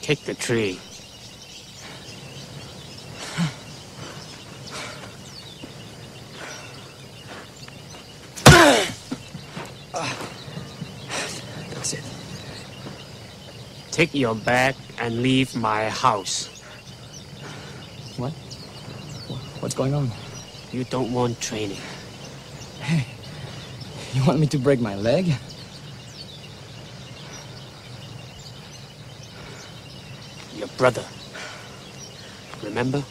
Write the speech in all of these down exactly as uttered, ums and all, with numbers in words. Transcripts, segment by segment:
Take the tree. That's it. Take your bag and leave my house. What? What's going on? You don't want training. Hey, you want me to break my leg? Your brother. Remember?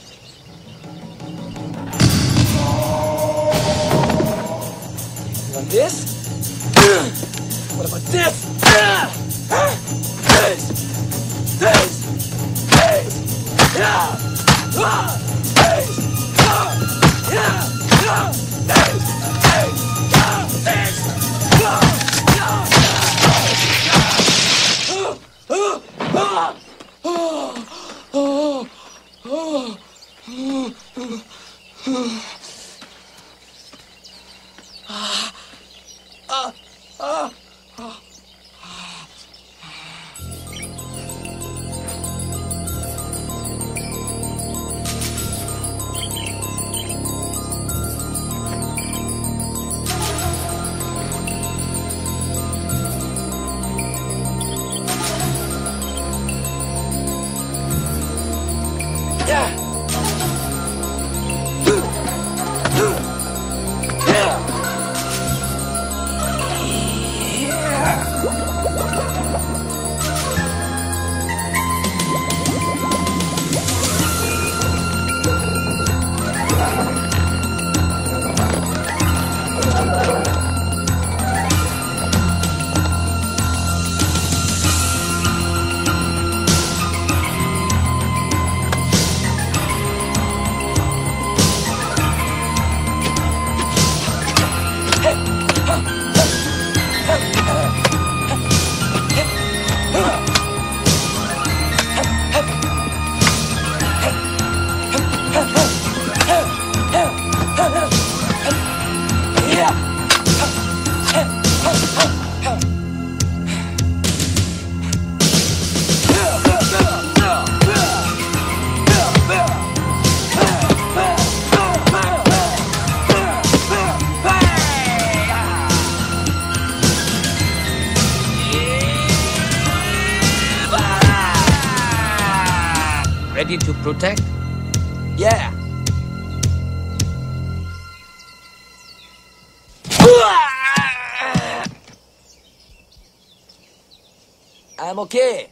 You want this? What about this? This! This! This! Yeah! Ah! This! Ah! Yeah! Yeah! This! This! Yeah! This! Yeah! Yeah! Ah! Ah! Ah! Oh! Oh! Ready to protect? Yeah. I'm okay.